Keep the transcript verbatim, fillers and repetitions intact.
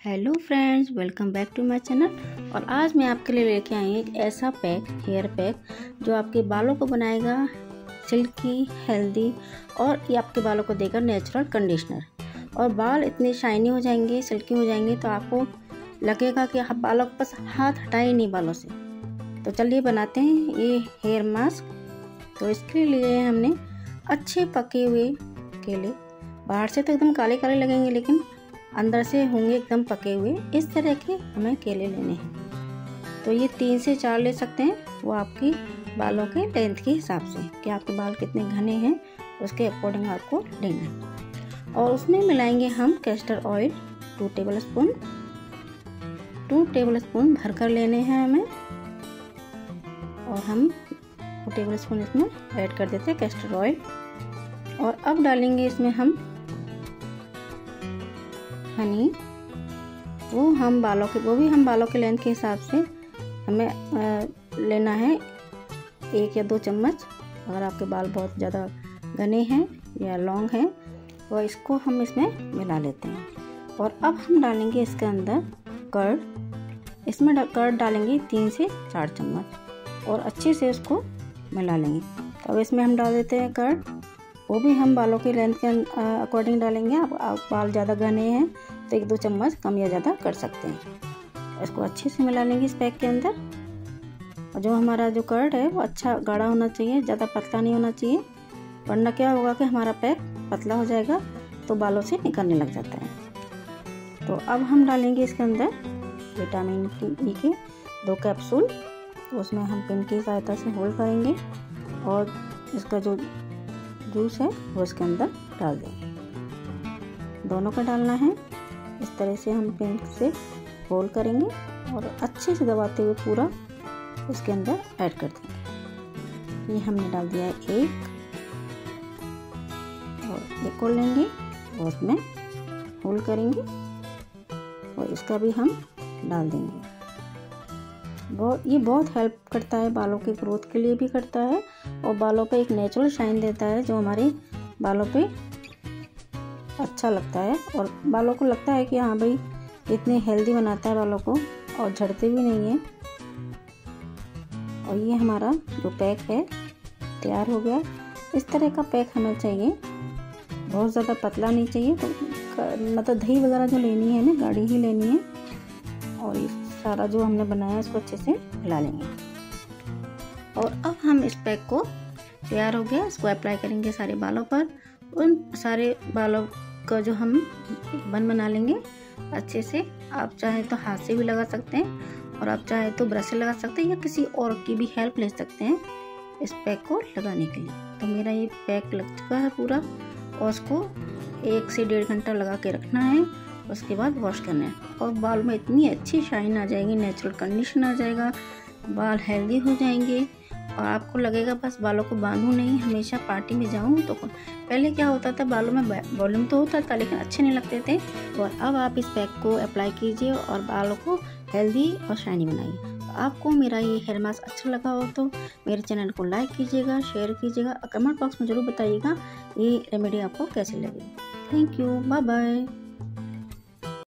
Hello friends, welcome back to my channel. और आज मैं आपके लिए लेके आई एक ऐसा पैक, हेयर पैक, जो आपके बालों को बनाएगा सिल्की, हेल्दी, और ये आपके बालों को देगा नेचुरल कंडीशनर। और बाल इतने शाइनी हो जाएंगे, सिल्की हो जाएंगे, तो आपको लगेगा कि आप बालों को बस हाथ हटाए नहीं बालों से। तो चलिए बनाते हैं ये हेयर मास्क। तो इसके लिए हमने अच्छे पके हुए केले, बाहर से तो एकदम काले काले लगेंगे लेकिन अंदर से होंगे एकदम पके हुए, इस तरह के हमें केले लेने हैं। तो ये तीन से चार ले सकते हैं, वो आपकी बालों के लेंथ के हिसाब से कि आपके बाल कितने घने हैं उसके अकॉर्डिंग आपको लेना है। और उसमें मिलाएंगे हम castor oil two tablespoon two tablespoon भर कर लेने हैं हमें। और हम टू टेबल स्पून इसमें ऐड कर देते हैं कैस्टर ऑयल। और अब डालेंगे इसमें हम हनी, वो हम बालों के वो भी हम बालों के लेंथ के हिसाब से हमें आ, लेना है, एक या दो चम्मच। अगर आपके बाल बहुत ज़्यादा घने हैं या लॉन्ग हैं तो इसको हम इसमें मिला लेते हैं। और अब हम डालेंगे इसके अंदर कर्ड। इसमें डा, कर्ड डालेंगे तीन से चार चम्मच और अच्छे से उसको मिला लेंगे। तो अब इसमें हम डाल देते हैं कर्ड, वो भी हम बालों के लेंथ के अकॉर्डिंग डालेंगे। आप, आप बाल ज़्यादा घने हैं तो एक दो चम्मच कम या ज़्यादा कर सकते हैं। इसको अच्छे से मिला लेंगे इस पैक के अंदर। और जो हमारा जो कर्ड है वो अच्छा गाढ़ा होना चाहिए, ज़्यादा पतला नहीं होना चाहिए, वरना क्या होगा कि हमारा पैक पतला हो जाएगा तो बालों से निकलने लग जाता है। तो अब हम डालेंगे इसके अंदर विटामिन ई के दो कैप्सूल। तो उसमें हम पिन की सहायता से होल्ड करेंगे और इसका जो जूस है वो इसके अंदर डाल देंगे। दोनों का डालना है, इस तरह से हम पेन से होल्ड करेंगे और अच्छे से दबाते हुए पूरा इसके अंदर ऐड कर देंगे। ये हमने डाल दिया है एक, और एक और लेंगे और उसमें होल्ड करेंगे और इसका भी हम डाल देंगे। बहुत ये बहुत हेल्प करता है, बालों के ग्रोथ के लिए भी करता है और बालों पे एक नेचुरल शाइन देता है जो हमारे बालों पे अच्छा लगता है। और बालों को लगता है कि हाँ भाई इतने हेल्दी बनाता है बालों को, और झड़ते भी नहीं है। और ये हमारा जो पैक है तैयार हो गया। इस तरह का पैक हमें चाहिए, बहुत ज़्यादा पतला नहीं चाहिए। तो मतलब दही वगैरह जो लेनी है ना, गाढ़ी ही लेनी है। और ये सारा जो हमने बनाया इसको अच्छे से मिला लेंगे। और अब हम इस पैक को तैयार हो गया, इसको अप्लाई करेंगे सारे बालों पर। उन सारे बालों का जो हम बन बना लेंगे अच्छे से। आप चाहे तो हाथ से भी लगा सकते हैं और आप चाहे तो ब्रश से लगा सकते हैं या किसी और की भी हेल्प ले सकते हैं इस पैक को लगाने के लिए। तो मेरा ये पैक लग चुका है पूरा, और उसको एक से डेढ़ घंटा लगा के रखना है, उसके बाद वॉश करना है। और बाल में इतनी अच्छी शाइन आ जाएगी, नेचुरल कंडीशन आ जाएगा, बाल हेल्दी हो जाएंगे। और आपको लगेगा बस बालों को बांधूं नहीं, हमेशा पार्टी में जाऊं तो। पहले क्या होता था, बालों में वॉल्यूम तो होता था लेकिन अच्छे नहीं लगते थे। और अब आप इस पैक को अप्लाई कीजिए और बालों को हेल्दी और शाइनी बनाइए। तो आपको मेरा ये हेयर मास्क अच्छा लगा हो तो मेरे चैनल को लाइक कीजिएगा, शेयर कीजिएगा, कमेंट बॉक्स में ज़रूर बताइएगा ये रेमेडी आपको कैसी लगी। Thank you, bye bye.